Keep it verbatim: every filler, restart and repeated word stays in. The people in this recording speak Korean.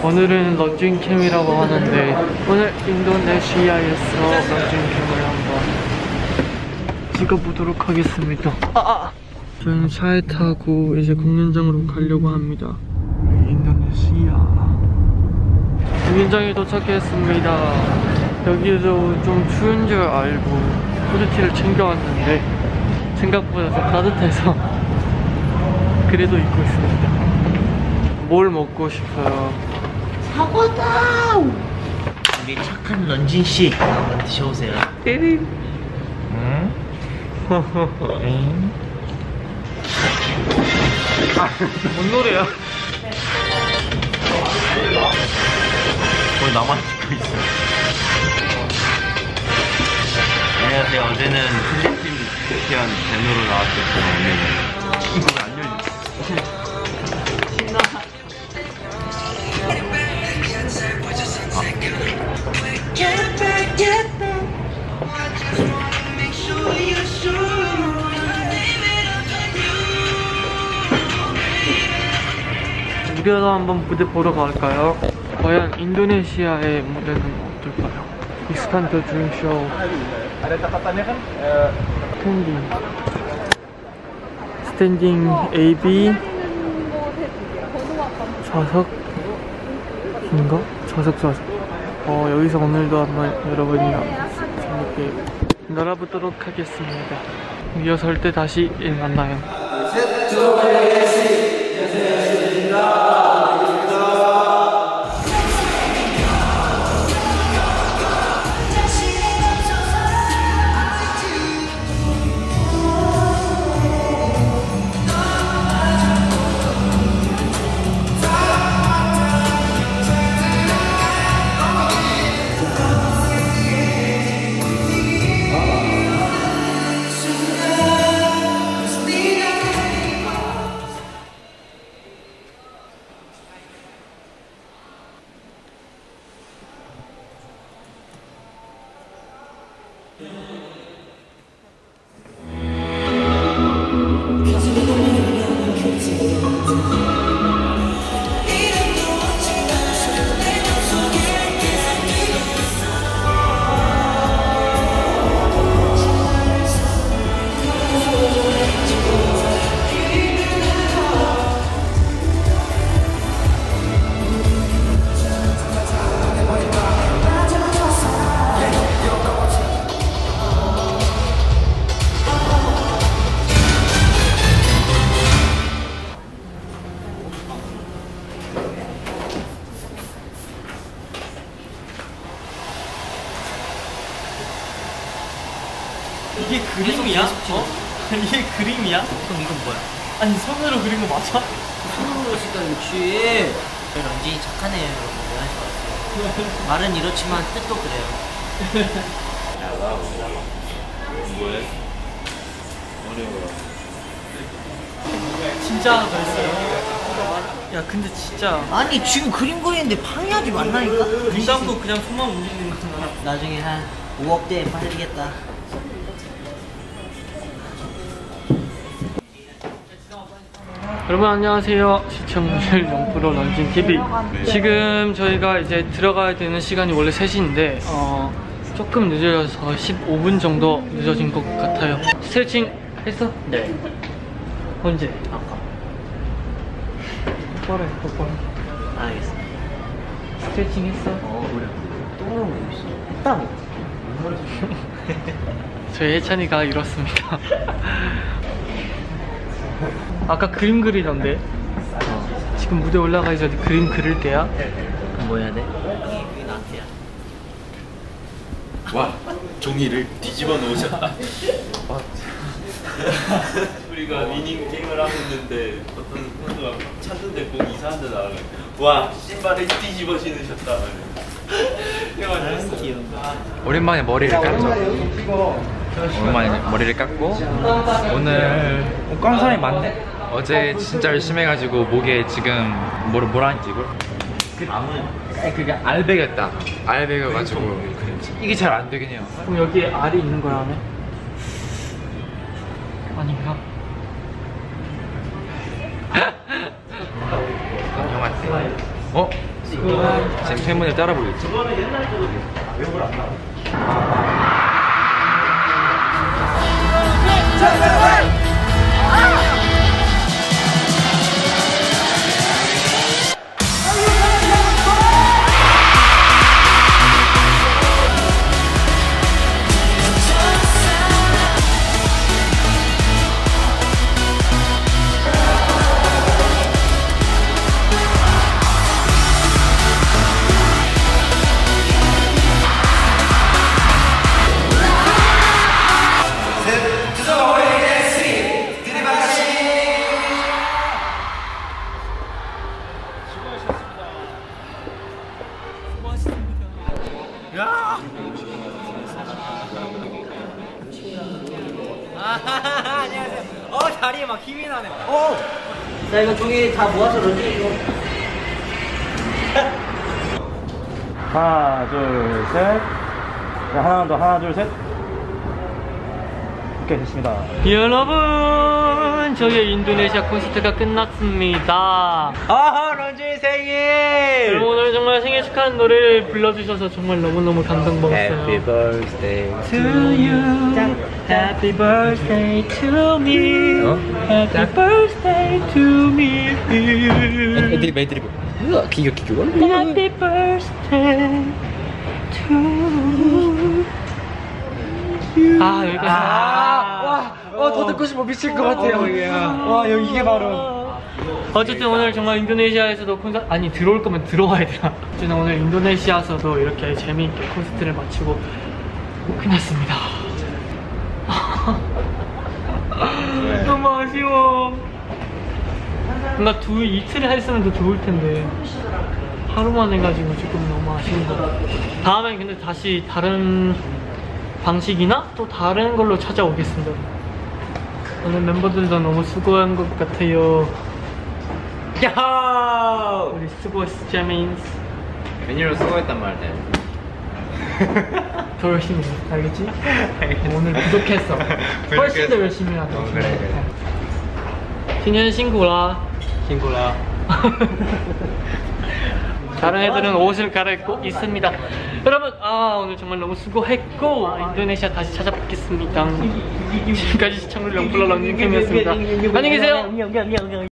오늘은 런쥔캠이라고 하는데 오늘 인도네시아에서 런쥔캠을 한번 찍어보도록 하겠습니다. 아, 아. 저희는 차에 타고 이제 공연장으로 가려고 합니다. 인도네시아 공연장에 도착했습니다. 여기도 좀 추운 줄 알고 후드티를 챙겨왔는데 생각보다 좀 따뜻해서 그래도 입고 있습니다. 뭘 먹고 싶어요? 사과다! 우리 착한 런쥔씨 한번 드셔보세요. 띠링. 응? 응? 아, 뭔 노래야? 뭘 나만 듣고 있어. 안녕하세요. 어제는 필리핀 밴으로 나왔었죠. 오늘은 이거 안 열렸어. 신나. 우리도 한번 무대 보러 갈까요? 과연 인도네시아의 무대는 어떨까요? 이스탄트 드림쇼 스탠딩 스탠딩 A, B 좌석인가? 좌석 좌석 어 여기서 오늘도 한번 여러분이랑 재밌게 놀아보도록 하겠습니다. 리허설 때 다시 만나요. 이게 그림이야? 어? 이게 그림이야? 그럼 이건 뭐야? 아니 손으로 그린 거 맞아? 손으로 진짜 역시 런쥔이 착하네요 여러분. 대단히 좋았어요. 말은 이렇지만 뜻도 그래요. 뭐해? 어려워. 진짜 하나 더 있어요. 야 근데 진짜 아니 지금 그림 그리는데 방해하지 말라니까. 그림도 그냥 손만 움직이는 거잖아. 나중에 한 오억대 받으리겠다. 여러분 안녕하세요. 시청률 영 퍼센트 런쥔티비. 지금 저희가 이제 들어가야 되는 시간이 원래 세 시인데 어, 조금 늦어져서 십오 분 정도 늦어진 것 같아요. 스트레칭 했어? 네. 언제? 아까. 똑바로 해, 똑바로. 알겠어. 스트레칭 했어? 어 그래. 또 그러고 있어. 했다고. 저희 혜찬이가 이렇습니다. 아까 그림 그리던데? 어. 지금 무대 올라가기 전에 그림 그릴 때야? 그럼 뭐 해야 돼? 그게 나한테야. 와, 종이를 뒤집어 놓으셨다. 우리가 위닝 게임을 하고 있는데 어떤 선수가 찾는데 꼭 이상한 데 나가네. 와, 신발을 뒤집어 신으셨다. 너무 귀여워. 오랜만에 머리를 깎죠. 오랜만에 머리를 깎고 오늘 옷감 사람이 많네. 어제 진짜 열심히 해가지고 목에 지금 뭐라 뭐라 하는지 이걸 그, 그게 알배겼다. 알배겨가지고 이게 잘 안 되긴 해요. 그럼 여기에 알이 있는 거야 안에? 아닌가? 형한테 어? 지금 팬분을 따라 부르겠지. 안녕하세요. 어 다리에 막 힘이 나네. 어. 자 이거 종이 다 모아서 런지 이거. 하나 둘 셋. 자, 하나 더 하나 둘 셋. 오케이 됐습니다. 여러분, 저희 인도네시아 콘서트가 끝났습니다. 아하 런지 생일. 여러분, 오늘 정말 생일 축하하는 노래를 불러주셔서 정말 너무너무 감동받았어요. Happy birthday to you. Happy birthday to me. 어? Happy birthday to me. 애드립 애드립. 우와 기교 기교. Happy birthday to you. 아 여기까지. 와, 어, 더 듣고 싶어 미칠 것 같아요 이게. 와 여기 이게 바로. 어쨌든 오늘 정말 인도네시아에서도 콘서트 아니 들어올 거면 들어와야 되나. 어쨌든 오늘 인도네시아에서도 이렇게 재미있게 콘서트를 마치고 끝났습니다. 너무 아쉬워. 뭔가 두 이틀을 했으면 더 좋을 텐데 하루만 해가지고 조금 너무 아쉬운 것 같아요. 다음엔 근데 다시 다른 방식이나 또 다른 걸로 찾아오겠습니다. 오늘 멤버들도 너무 수고한 것 같아요. 야. 우리 수고했어, 제민스. 메뉴로 수고했단 말이야. 더 열심히 해, 알겠지? 오늘 부족했어. 훨씬 더 열심히 하자. 어, 그래, 그래. 今天辛苦了. 辛苦了. 다른 애들은 옷을 갈아입고 있습니다. 여러분, 아 오늘 정말 너무 수고했고 인도네시아 다시 찾아뵙겠습니다. 지금까지 시청률 영플러 런닝캠이었습니다. 안녕히 계세요.